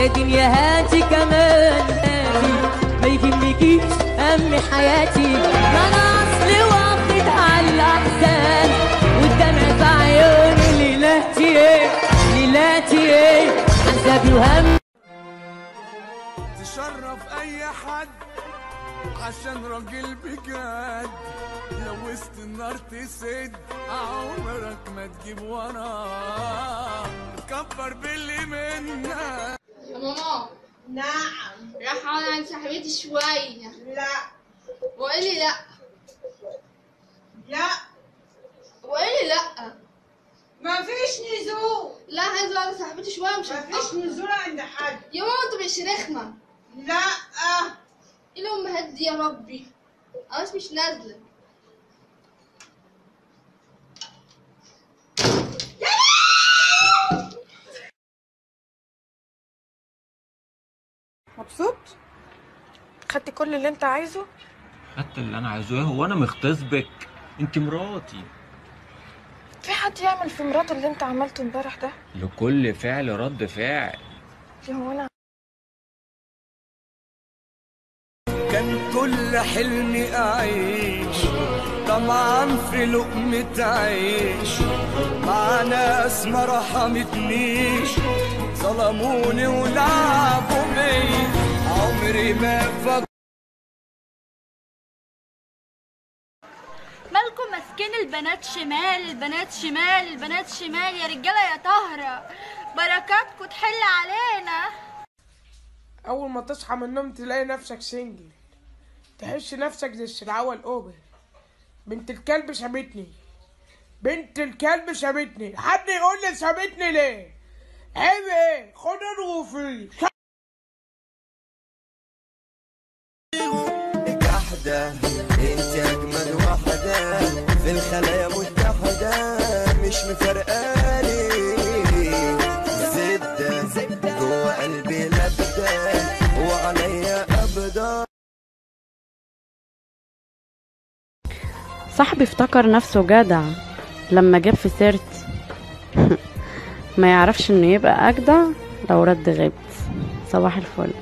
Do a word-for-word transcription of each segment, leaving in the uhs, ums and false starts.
يا دنيا هاتي كمان هاتي، ما يهمكيش هم حياتي، ما انا اصلي واخد على الاحزان والدمع في عيوني ليلاتي ايه ليلاتي ايه عذابي وهم. تشرف اي حد عشان راجل بجد، لو وسط النار تسد عمرك ما تجيب وراه، كبر باللي منا. يا ماما. نعم. راح اقعد عند صاحبتي شويه. لا. وقال لي لا. لا. وقال لي لا. مفيش نزول. لا هنزل عند صاحبتي شويه مش مفيش نزول عند حد. يا ماما انت مش رخمه. لا. ايه الامهات دي يا ربي؟ انا مش نازله. مبسوط؟ خدت كل اللي انت عايزه؟ خدت اللي انا عايزه. هو انا مغتصبك؟ انت مراتي. في حد يعمل في مراته اللي انت عملته امبارح ده؟ لكل فعل رد فعل. هو انا كان كل حلمي اعيش طمعا في لقمة عيش مع ناس ما رحمتنيش، ظلموني ولعبوا بيا عمري ما فكرت. مالكم ماسكين البنات شمال البنات شمال البنات شمال يا رجاله يا طهره، بركاتكم تحل علينا. اول ما تصحى من النوم تلاقي نفسك سنجل، تحس نفسك زي الشرعوه الاوبر. بنت الكلب سابتني، بنت الكلب سابتني. حد يقول لي سابتني ليه؟ عيب ايه؟ خد الغفري واحدة انت اجمل واحدة في الخلايا متحدة، مش مفرقاني زبدة جوه قلبي لبدة وعليا ابدا. صاحبي افتكر نفسه جدع لما جاب في سيرتي ما يعرفش انه يبقى اجدع لو رد غيبت. صباح الفل.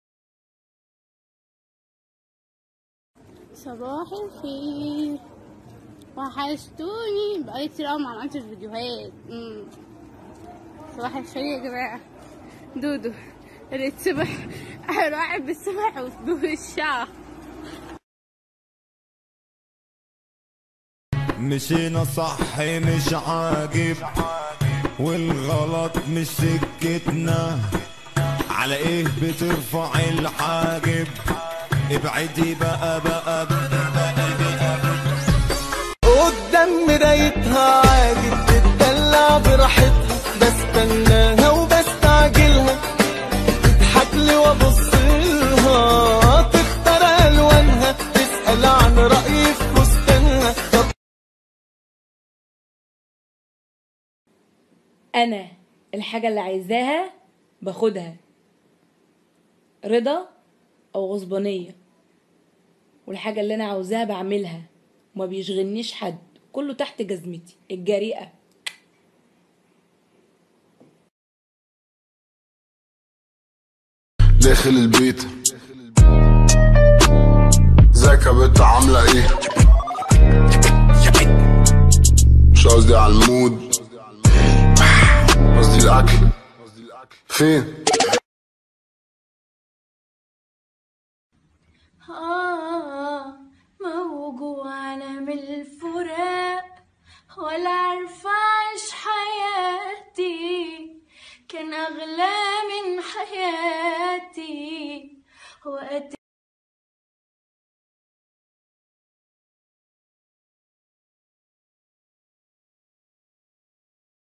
صباح الخير، وحشتوني بقالي كتير قوي ما عملتش فيديوهات. امم صباح الخير يا جماعه. دودو اللي اتسبح راعب بالسبح وفضول الشعر. مشينا صح مش عاجب والغلط مش سكتنا، على ايه بترفع الحاجب؟ ابعدي بقى بقى بقى بقى بقى قدام مرايتها عادي بتدلع براحتها، بستناها وبستعجلها تضحك لي وابص لها تختار الوانها تسأل عن رأيي في فستانها. انا الحاجة اللي عايزاها باخدها رضا او غصبانية، والحاجة اللي انا عاوزاها بعملها وما بيشغلنيش حد، كله تحت جزمتي الجريئة. داخل البيت ازيك يا بنت عاملة ايه؟ مش قصدي على المود، قصدي الاكل. فين؟ آه موجوعنا من الفوق